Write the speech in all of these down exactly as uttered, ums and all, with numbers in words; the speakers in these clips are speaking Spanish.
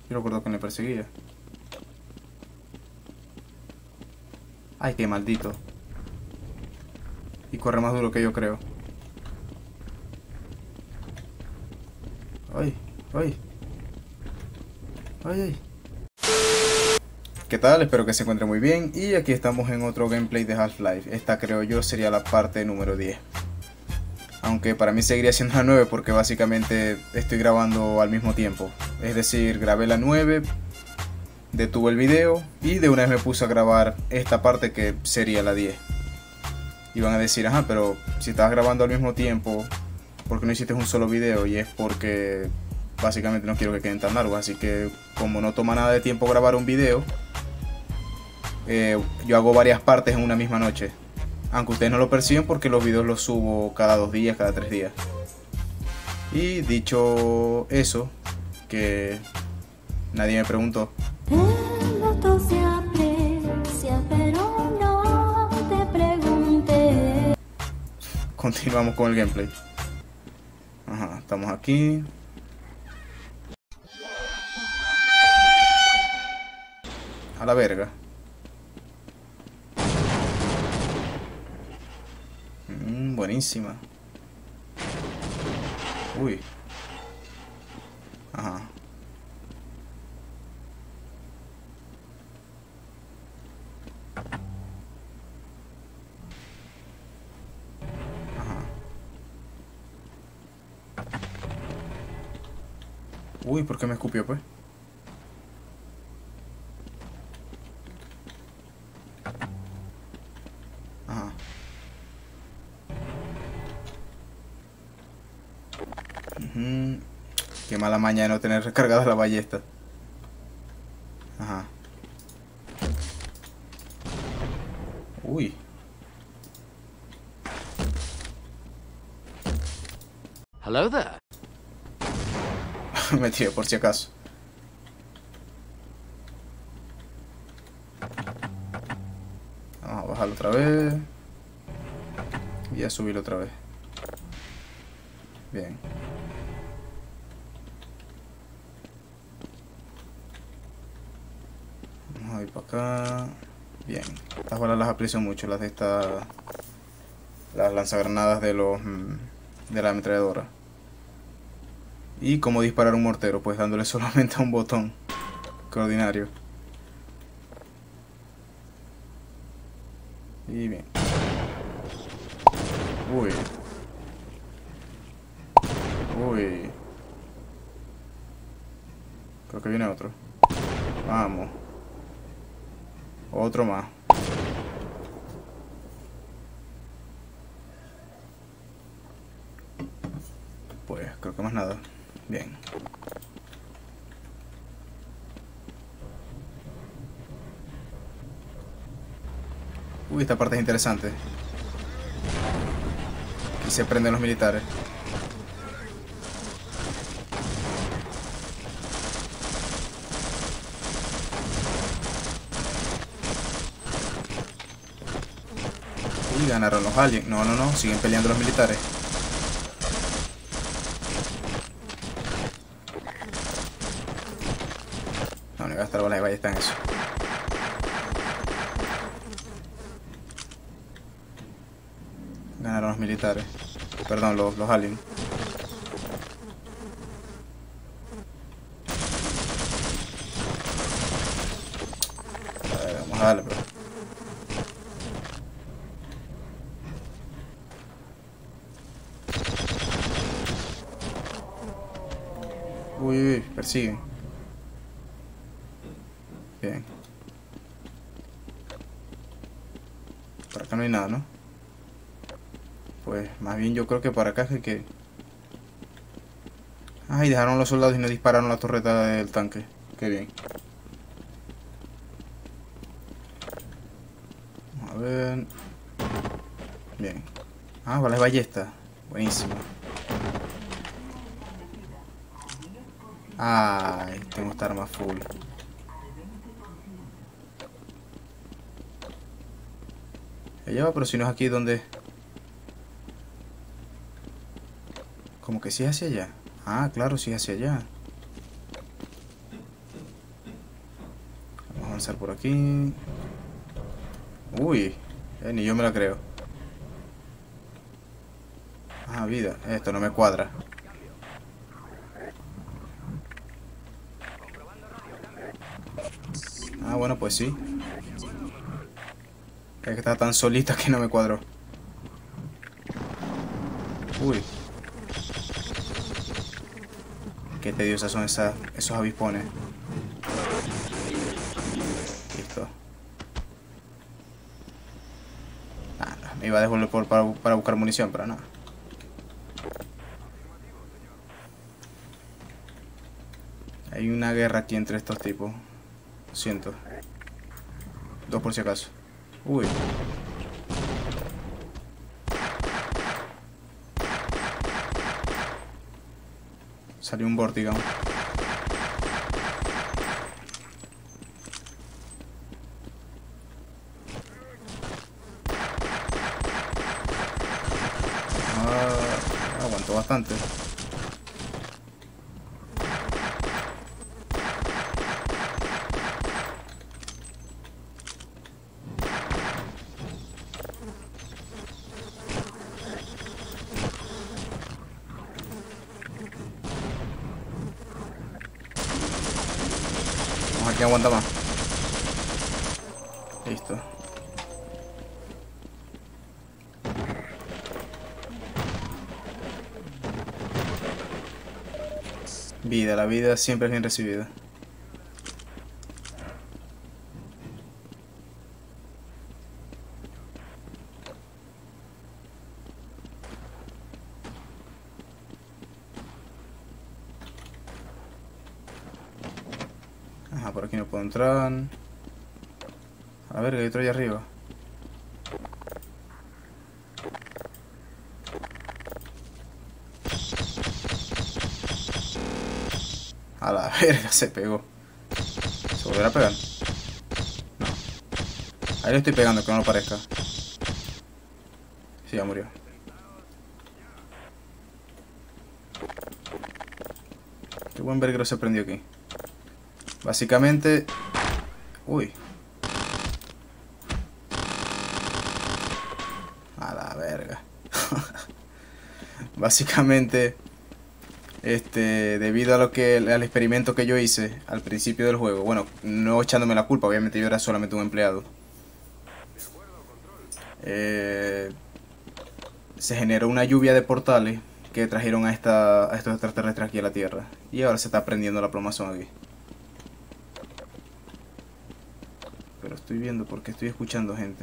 Yo recuerdo que me perseguía. Ay, qué maldito. Y corre más duro que yo, creo. Ay, ay. Ay, ay. ¿Qué tal? Espero que se encuentre muy bien. Y aquí estamos en otro gameplay de Half-Life. Esta, creo yo, sería la parte número diez. Aunque para mí seguiría siendo la nueve porque básicamente estoy grabando al mismo tiempo. Es decir, grabé la nueve, detuve el video y de una vez me puse a grabar esta parte que sería la diez. Y van a decir, ajá, pero si estabas grabando al mismo tiempo, ¿por qué no hiciste un solo video? Y es porque básicamente no quiero que queden tan largos. Así que como no toma nada de tiempo grabar un video, eh, yo hago varias partes en una misma noche. Aunque ustedes no lo perciben porque los videos los subo cada dos días, cada tres días. Y dicho eso, que nadie me preguntó. El voto se aprecia, pero no te pregunté. Continuamos con el gameplay. Ajá, estamos aquí. A la verga. Mm, buenísima. Uy. Ajá. Ajá. Uy, ¿por qué me escupió, pues? Ajá. Uh-huh. Qué mala maña de no tener recargada la ballesta. Ajá. Uy. Hello there. Me tiré por si acaso. Vamos a bajarlo otra vez. Y a subirlo otra vez. Bien. Vamos a ir para acá. Bien. Estas balas las aprecio mucho, las de esta... Las lanzagranadas de los... de la ametralladora. Y cómo disparar un mortero, pues dándole solamente a un botón. Qué ordinario. Y bien. Uy. Uy. Creo que viene otro. Vamos. Otro más. Pues creo que más nada. Bien. Uy, esta parte es interesante. Aquí se prenden los militares. Uy, ganaron los aliens. No, no, no. Siguen peleando los militares. No, no voy a gastar balas de ballesta en eso. Ganaron los militares. Perdón, los, los aliens. A ver, vamos a darle, pero... Uy, uy, uy, persiguen. Bien. Por acá no hay nada, ¿no? Pues más bien yo creo que para acá es que... Ay, dejaron los soldados y no dispararon la torreta del tanque. Qué bien. Vamos a ver... Bien. Ah, balas de ballesta. Buenísimo. Ay, tengo esta arma full. Allá va, pero si no es aquí donde... Como que sí es hacia allá. Ah, claro, sí es hacia allá. avanzar por aquí. Uy, eh, ni yo me la creo. Ah, vida, esto no me cuadra. Ah, bueno, pues sí. Es que está tan solita que no me cuadró. Uy. Qué tediosas son esas, esos avispones. Listo. Nada, me iba a devolver por, para, para buscar munición, pero nada. Hay una guerra aquí entre estos tipos. Lo siento. Dos por si acaso. Uy. Salió un Vortigón. Ah, aguantó bastante. Vamos aquí, aguanta más. Listo. Vida, la vida siempre es bien recibida. Ajá, por aquí no puedo entrar. A ver, que hay otro allá arriba. A la verga, se pegó. ¿Se volverá a pegar? No. Ahí le estoy pegando, que no lo parezca. Sí, ya murió. Qué buen verguero se prendió aquí. Básicamente... Uy. A la verga. Básicamente... Este, debido a lo que al experimento que yo hice al principio del juego, bueno, no echándome la culpa, obviamente yo era solamente un empleado. Eh, se generó una lluvia de portales que trajeron a, esta, a estos extraterrestres aquí a la Tierra. Y ahora se está prendiendo la plomazón aquí. Pero estoy viendo porque estoy escuchando gente.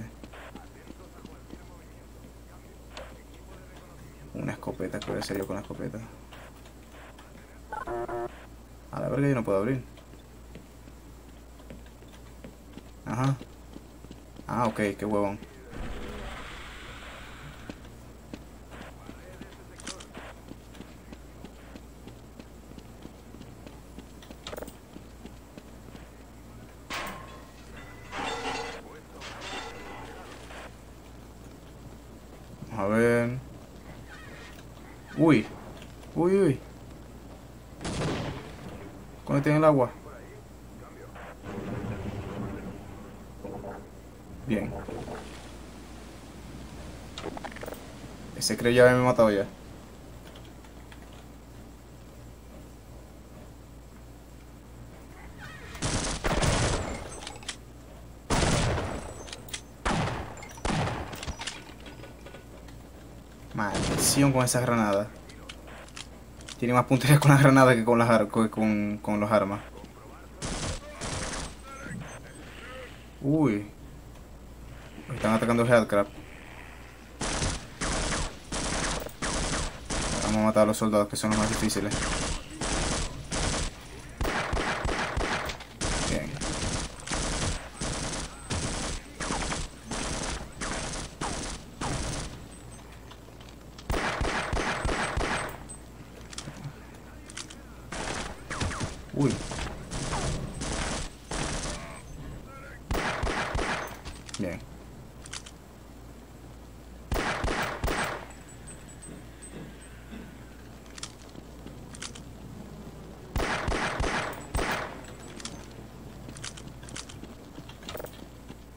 Una escopeta, ¿qué voy a hacer yo con la escopeta? A la verga, yo no puedo abrir. Ajá. Ah, ok, qué huevón. Vamos a ver. Uy. Uy, uy. Conecten el agua. Bien. Ese creo ya me ha matado ya. Maldición con esa granada. Tiene más puntería con las granadas que con las ar con, con, con los armas. Uy. Están atacando Headcrab. Vamos a matar a los soldados que son los más difíciles. Bien. Uy. Bien.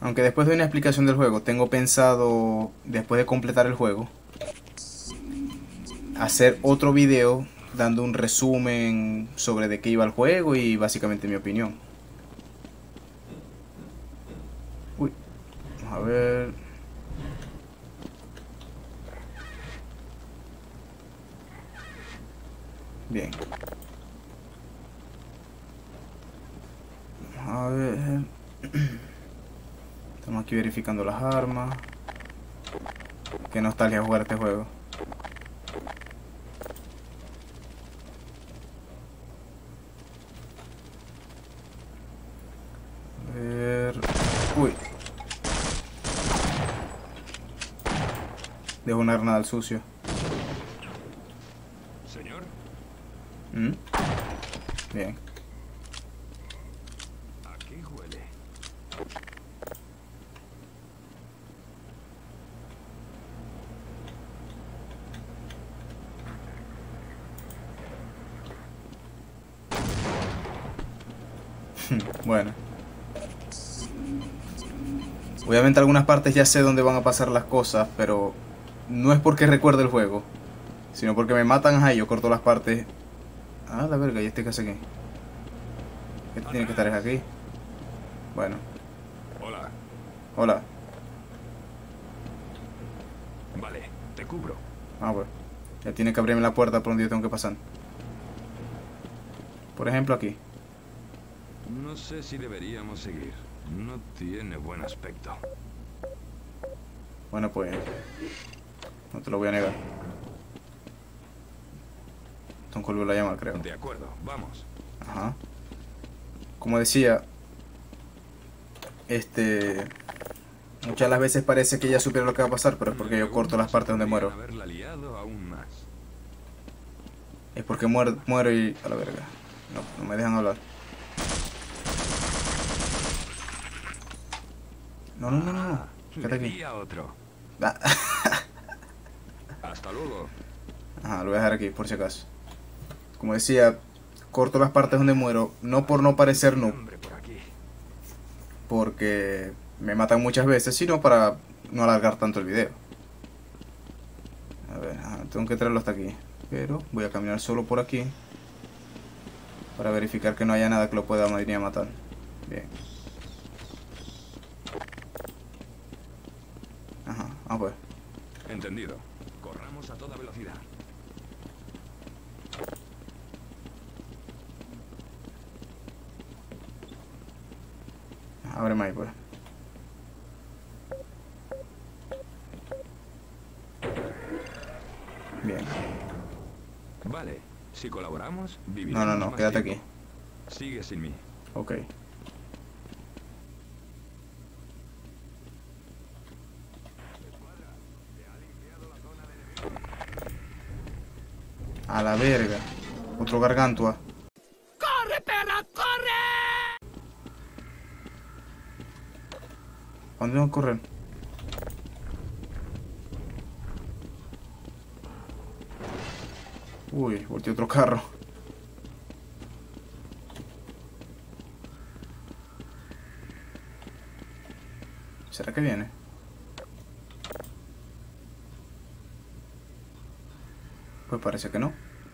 Aunque después de una explicación del juego, tengo pensado, después de completar el juego, hacer otro video dando un resumen sobre de qué iba el juego y básicamente mi opinión. Uy, vamos a ver. Bien. Vamos a ver. Estamos aquí verificando las armas. Qué nostalgia jugar este juego. A ver. Uy. Dejo una granada al sucio. Señor, ¿Mm? Bien. aquí huele. Bueno. Obviamente algunas partes ya sé dónde van a pasar las cosas, pero no es porque recuerde el juego, sino porque me matan a yo corto las partes. Ah, la verga, ¿y este qué hace aquí? Este tiene que estar es aquí. Bueno, Hola. hola. Vale, te cubro. Ah, bueno. Ya tiene que abrirme la puerta por donde yo tengo que pasar. Por ejemplo aquí. No sé si deberíamos seguir. No tiene buen aspecto. Bueno, pues no te lo voy a negar. Tom Colby la llama, creo. De acuerdo, vamos. Ajá. Como decía, este, muchas de las veces parece que ya supiera lo que va a pasar, pero es porque yo corto las partes donde muero. Haberla liado aún más. Es porque muero, muero y a la verga. No, no me dejan hablar. No, no, no, no, no. Quédate aquí. Y a otro. Ah. Hasta luego. Ajá, lo voy a dejar aquí por si acaso. Como decía, corto las partes donde muero, no por no parecer noob, Hombre por aquí. porque me matan muchas veces, sino para no alargar tanto el video. A ver, ajá, tengo que traerlo hasta aquí, pero voy a caminar solo por aquí para verificar que no haya nada que lo pueda venir a matar. Bien. Ajá, ah pues. Entendido. Corramos a toda velocidad. Ábreme ahí pues. Bien. Vale, si colaboramos, No, viviremos no, no, más quédate tiempo. aquí. Sigue sin mí. Ok. A la verga. Otro gargantua. ¡Corre, perra, corre! ¿A dónde van a correr? Uy, volteé otro carro. ¿Será que viene? Pues parece que no.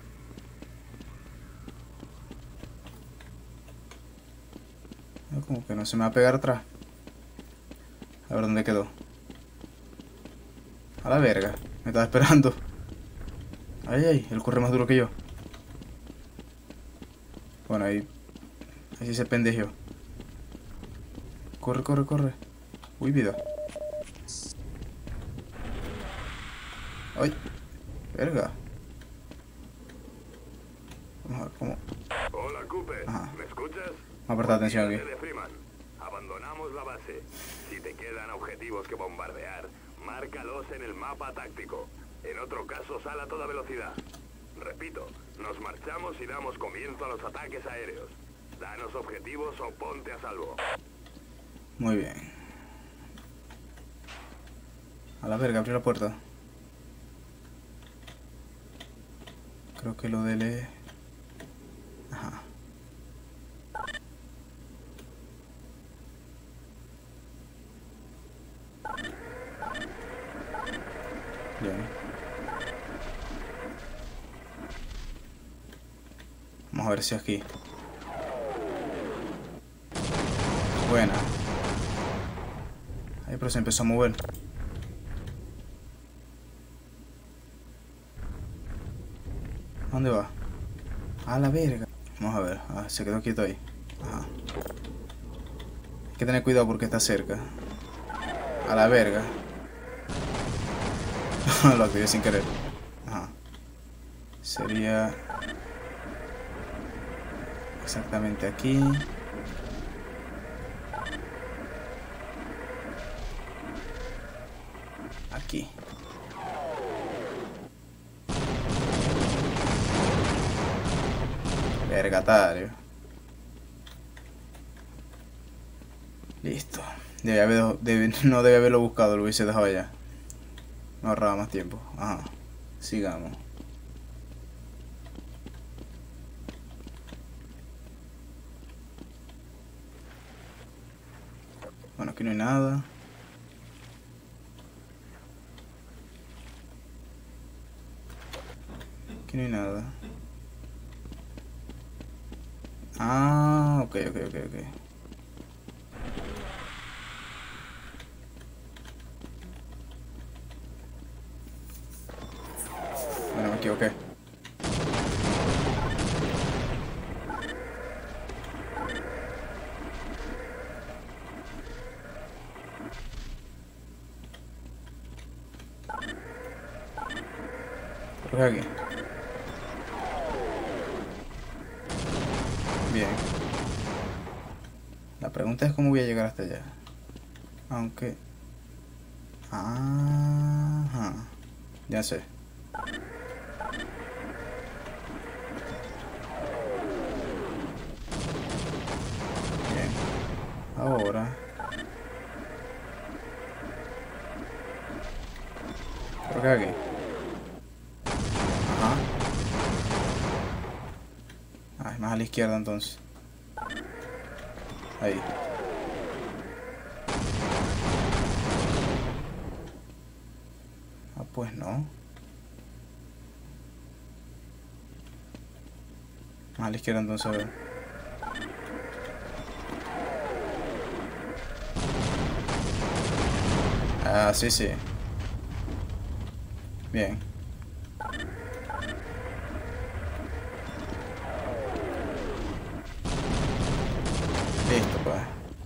Como que no se me va a pegar atrás. A ver dónde quedó. A la verga. Me estaba esperando. Ay, ay, él corre más duro que yo. Bueno, ahí... Ahí sí se pendejeó. Corre, corre, corre. Uy, vida. Ay. Verga. Vamos a ver cómo... Hola, Cooper. Ajá. ¿Me escuchas? Vamos a prestar atención aquí. De Freeman. Abandonamos la base. Si te quedan objetivos que bombardear, márcalos en el mapa táctico. En otro caso, sal a toda velocidad. Repito, nos marchamos y damos comienzo a los ataques aéreos. Danos objetivos o ponte a salvo. Muy bien. A la verga, abrió la puerta. Creo que lo de él es... Ajá. ver si aquí. Buena. Ahí, pero se empezó a mover. ¿Dónde va? A la verga. Vamos a ver. Ah, se quedó quieto ahí. Ajá. Hay que tener cuidado porque está cerca. A la verga. Lo activé sin querer. Ajá. Sería... exactamente aquí. Aquí. Vergatario. Listo. Debe haber, debe, no debe haberlo buscado, lo hubiese dejado allá. No ahorraba más tiempo. Ajá. Sigamos. Bueno, aquí no hay nada. Aquí no hay nada. Ah, ok, ok, ok, ok. Bueno, me equivoqué. Creo que aquí. Bien. La pregunta es cómo voy a llegar hasta allá. Aunque... Ajá. Ya sé. Bien. Ahora... creo que aquí. Ajá. Ah, es más a la izquierda entonces. Ahí. Ah, pues no. Más a la izquierda entonces, a ver. Ah, sí, sí. Bien. Listo, pues.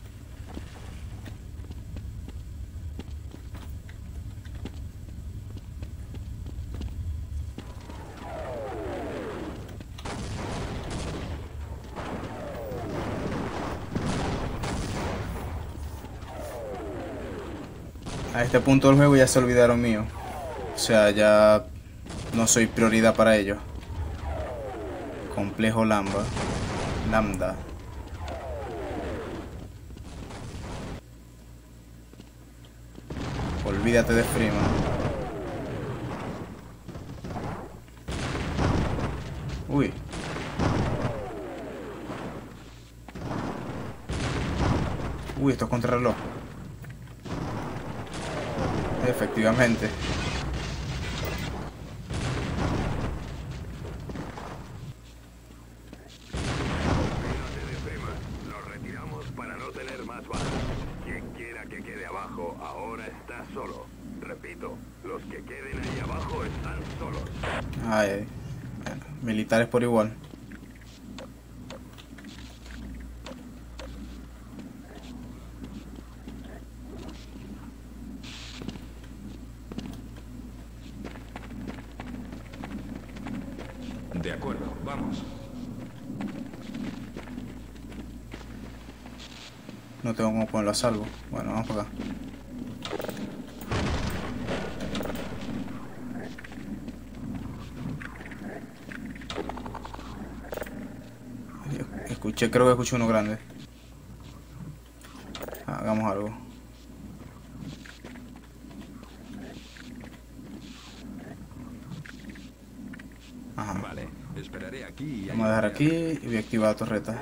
A este punto del juego ya se olvidaron mío. O sea, ya no soy prioridad para ellos. Complejo Lambda. Lambda. Olvídate de Freeman. Uy. Uy, esto es contrarreloj. Efectivamente. Nos retiramos para no tener más bajas. Quien quiera que quede abajo ahora está solo. Repito, los que queden ahí abajo están solos. Ay, bueno, militares por igual. De acuerdo, vamos. No tengo cómo ponerlo a salvo. Bueno, vamos para acá. Escuché, creo que escuché uno grande. Hagamos algo. Ajá. Vale, esperaré aquí y... Vamos a dejar aquí y voy a activar la torreta.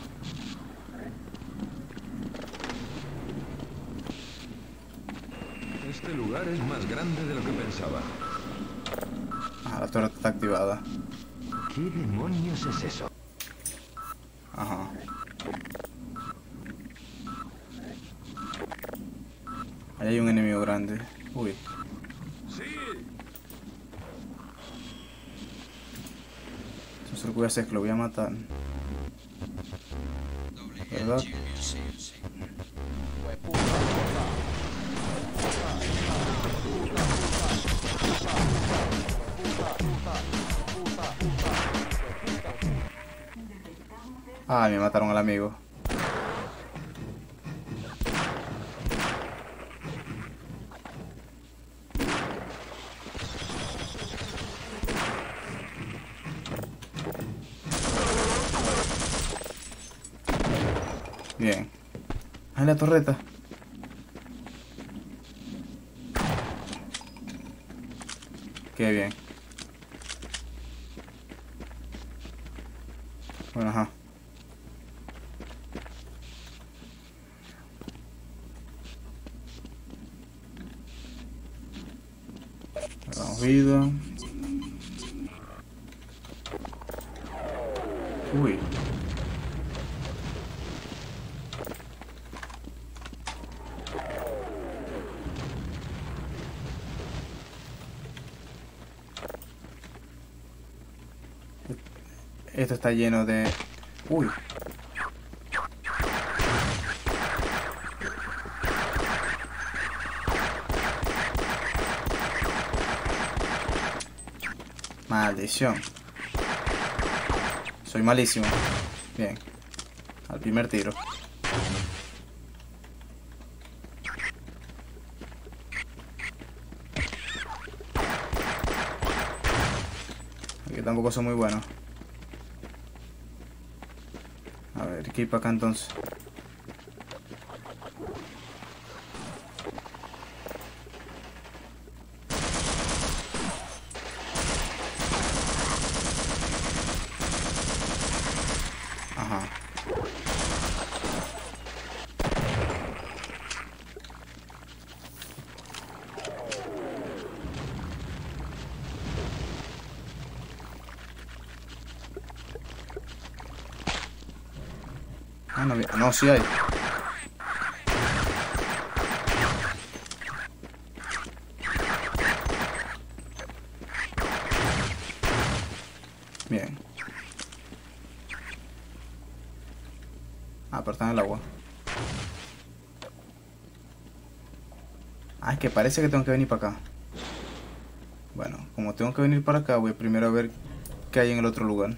Este lugar es más grande de lo que pensaba. Ajá, la torreta está activada. ¿Qué demonios es eso? Ahí hay un enemigo grande. Uy. Entonces lo que voy a hacer es que lo voy a matar. ¿Verdad? Ah, me mataron al amigo. Bien. Ahí la torreta. Qué bien. Bueno, ajá. Agarramos vida. Uy. Esto está lleno de... Uy. Maldición. Soy malísimo. Bien. Al primer tiro. Aquí tampoco soy muy bueno. A ver, ¿qué hay para acá entonces? Ajá. Ah, no, no, sí hay. Bien. Ah, pero está en el agua. Ah, es que parece que tengo que venir para acá. Bueno, como tengo que venir para acá, voy primero a ver qué hay en el otro lugar.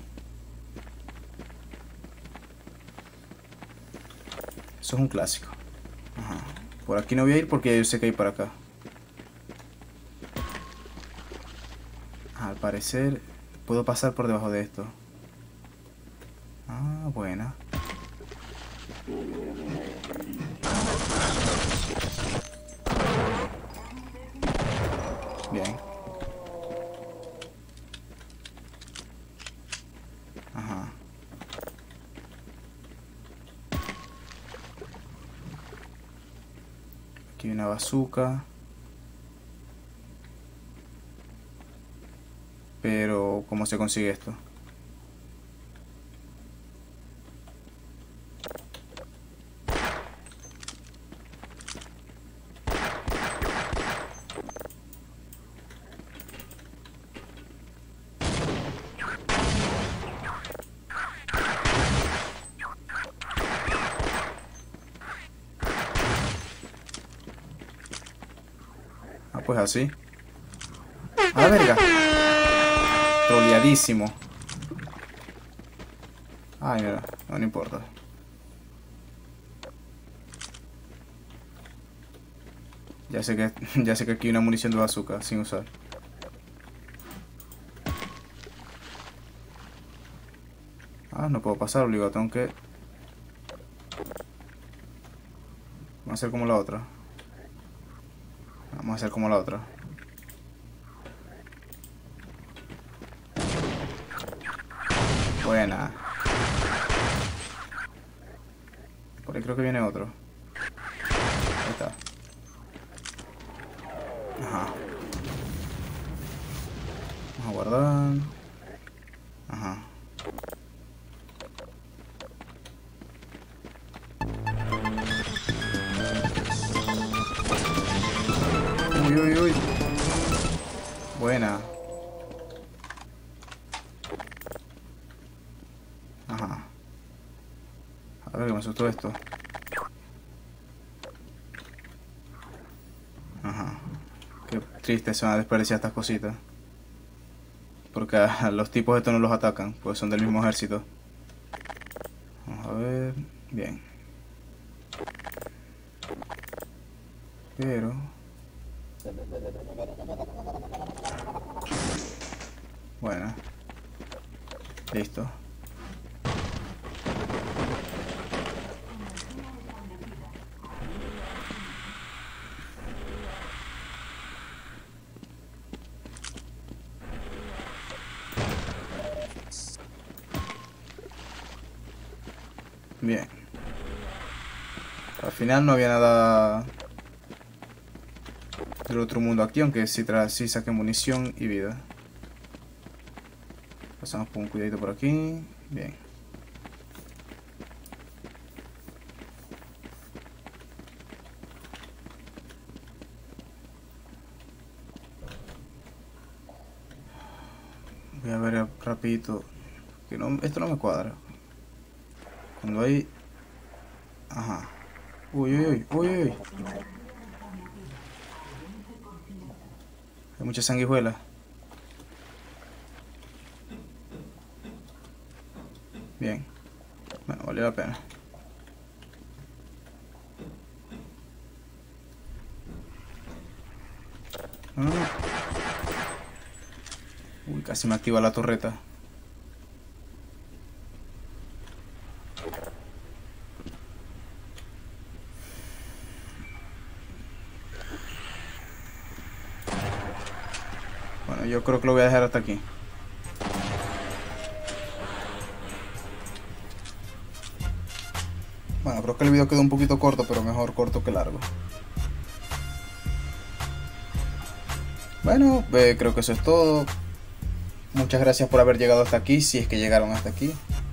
Eso es un clásico. Ajá. Por aquí no voy a ir porque yo sé que hay para acá. Al parecer puedo pasar por debajo de esto. Ah, buena. Bien. Ajá. Aquí hay una bazooka. Pero, ¿cómo se consigue esto? Ah, pues así. ¡A la verga! Troleadísimo. Ay, mira, no, no importa. Ya sé que ya sé que aquí hay una munición de bazooka sin usar. Ah, no puedo pasar, obligado, tengo que... Vamos a hacer como la otra. Vamos a hacer como la otra. Buena. Por ahí creo que viene otro. Ahí está. Ajá. Vamos a guardar. Ajá. uy, uy, uy. Buena. Ajá. A ver, que me asustó esto. Ajá. Qué triste se van a desperdiciar estas cositas. Porque a los tipos estos no los atacan, pues son del mismo ejército. Vamos a ver. Bien. Pero... bueno. Listo. Bien. Al final no había nada del otro mundo aquí, aunque sí, sí saqué munición y vida. Pasamos por un cuidadito por aquí. Bien. Voy a ver rapidito. Que no, esto no me cuadra. Cuando hay... ajá. Uy, uy, uy, uy, uy. Hay muchas sanguijuelas. Bien. Bueno, valió la pena. Ah. Uy, casi me activa la torreta. Bueno, yo creo que lo voy a dejar hasta aquí. Bueno, creo que el video quedó un poquito corto, pero mejor corto que largo. Bueno, eh, creo que eso es todo. Muchas gracias por haber llegado hasta aquí, si es que llegaron hasta aquí.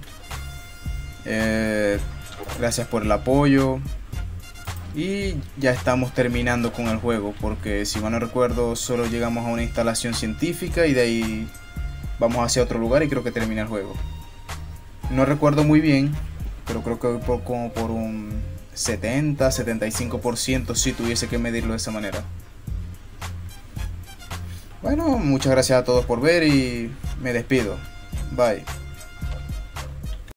Eh, gracias por el apoyo. Y ya estamos terminando con el juego, porque si mal no recuerdo solo llegamos a una instalación científica y de ahí vamos hacia otro lugar y creo que termina el juego. No recuerdo muy bien, pero creo que voy por, como por un setenta, setenta y cinco por ciento si tuviese que medirlo de esa manera. Bueno, muchas gracias a todos por ver y me despido. Bye.